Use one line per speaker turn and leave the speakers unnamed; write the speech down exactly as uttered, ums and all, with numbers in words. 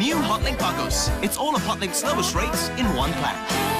New Hotlink Bagus. It's all of Hotlink's lowest rates in one plan.